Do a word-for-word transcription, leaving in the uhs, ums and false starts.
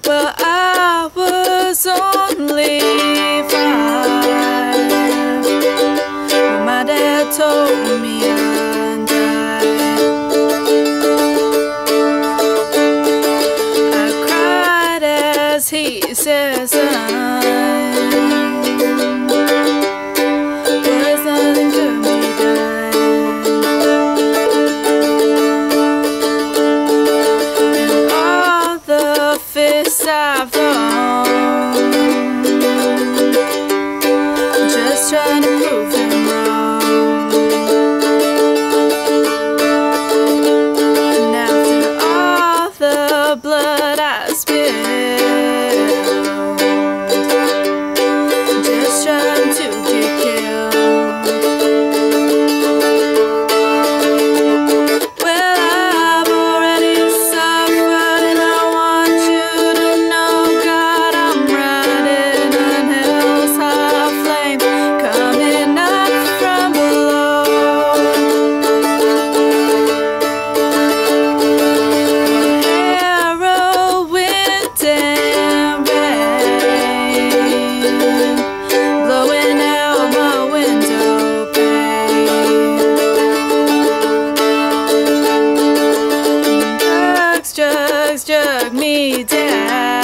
Well, I was only five when my dad told me I'd die. I cried as he said, son, was nothing could be done. And all the fists I've thrown, just trying to prove him wrong. And after all the blood I spilled, just trying to get killed. Well, I've already suffered, and I want you to know, God, I'm riding on hell's high flame, coming up from below. Heroin and rain blowing out my window pane. Drugs, drugs, drug me down.